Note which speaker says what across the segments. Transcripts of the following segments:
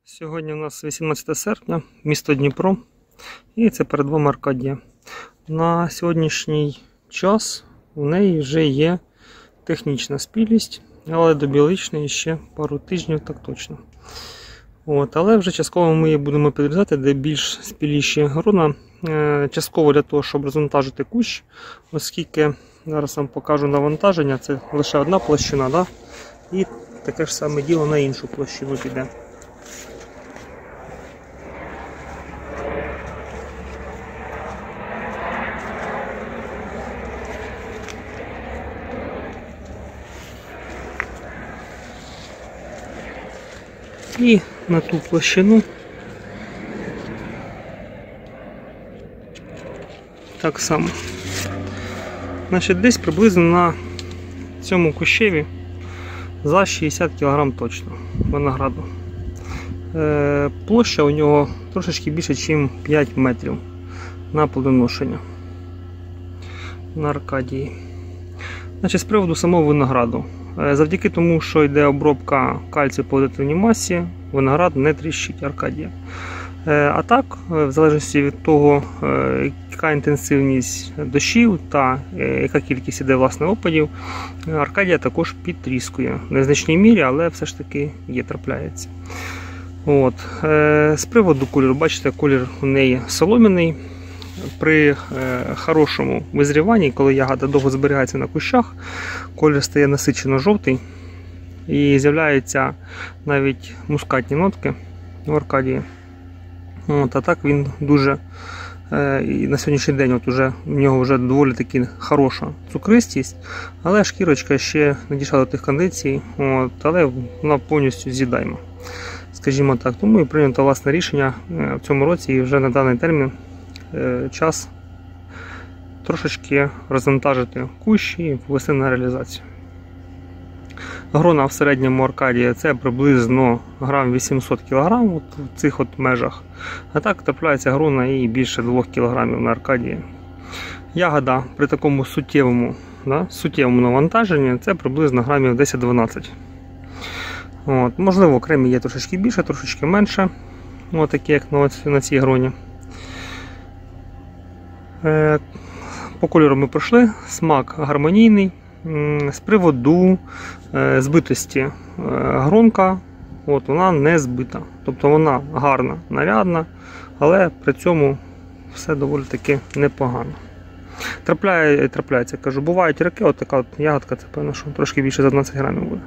Speaker 1: Сьогодні у нас 18 серпня, місто Дніпро, і це перед вами Аркадія. На сьогоднішній час у неї вже є технічна спілість, але до біличної ще пару тижнів, так точно. Але вже частково ми її будемо підрізати, де більш спіліші грона, частково для того, щоб розвантажити кущ, оскільки зараз вам покажу навантаження, це лише одна площина, да? І таке ж саме діло на іншу площину піде. І на ту площину так само. Значить, десь приблизно на цьому кущеві за 60 кг точно винограду. Площа у нього трошечки більше, ніж 5 метрів на плодоношення на Аркадії. Значить, з приводу самого винограду. Завдяки тому, що йде обробка кальцію по дитинній масі, виноград не тріщить Аркадія. А так, в залежності від того, яка інтенсивність дощів та яка кількість іде власне опадів, Аркадія також підтріскує. В незначній мірі, але все ж таки є, трапляється. З приводу кольору, бачите, колір у неї солом'яний. При хорошому визріванні, коли ягода довго зберігається на кущах, колір стає насичено жовтий і з'являються навіть мускатні нотки в Аркадії. А так він дуже, і на сьогоднішній день у нього вже доволі таки хороша цукристість, але шкірочка ще не дійшла до тих кондицій, але вона повністю з'їдаємо, скажімо так. Тому і прийнято власне рішення в цьому році і вже на даний термін час трошечки розвантажити кущ і ввести на реалізацію. Грона в середньому Аркадії це приблизно грам 800 кг в цих межах. А так трапляється грона і більше 2 кг на Аркадії. Ягода при такому суттєвому навантаженні це приблизно грамів 10-12. Можливо, окремі є трошечки більше, трошечки менше, такі як на цій гроні. По кольору ми пройшли, смак гармонійний. З приводу збитості гронка, вона не збита. Тобто вона гарна, нарядна, але при цьому все доволі таки непогано. Трапляється, кажу, бувають роки, така ягодка, це певно, що трошки більше за 12 грамів буде.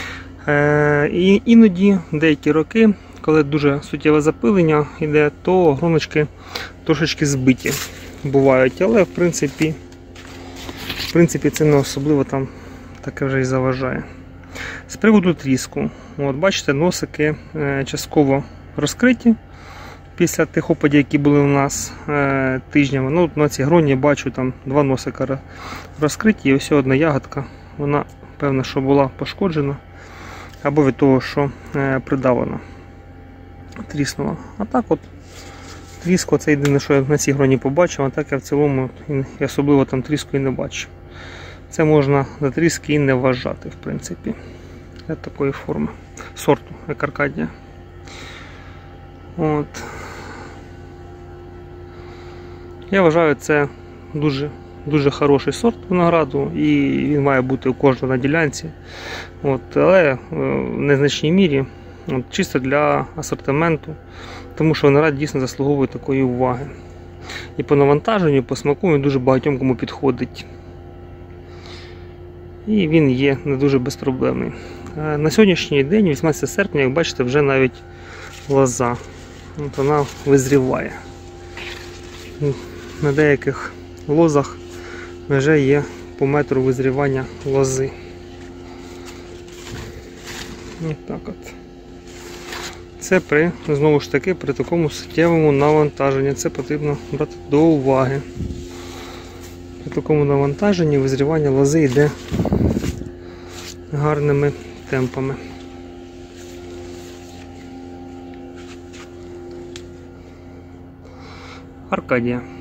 Speaker 1: І іноді деякі роки, коли дуже суттєве запилення йде, то гроночки трошечки збиті бувають, але в принципі це не особливо там таке вже і заважає. З приводу тріску, бачите, носики частково розкриті після тих опадів, які були у нас тижнями. На цій гроні я бачу там 2 носика розкриті, і ось одна ягодка, вона певно, що була пошкоджена або від того, що придавлена, тріснула. А так тріску, це єдине, що я на цій гроні побачив, а так я в цілому і особливо там тріску і не бачу. Це можна за тріски і не вважати, в принципі, для такої форми, сорту, як Аркадія. Я вважаю, це дуже хороший сорт винограду, і він має бути у кожного на ділянці. Але в незначній мірі, чисто для асортименту, тому що виноград дійсно заслуговує такої уваги. І по навантаженню, і по смаку він дуже багатьом кому підходить. І він є не дуже безпроблемний. На сьогоднішній день, 18 серпня, як бачите, вже навіть лоза. Вона визріває. На деяких лозах вже є по метру визрівання лози. Це знову ж таки, при такому суттєвому навантаженні. Це потрібно брати до уваги. При такому навантаженні визрівання лози йде гарними темпами. Аркадія.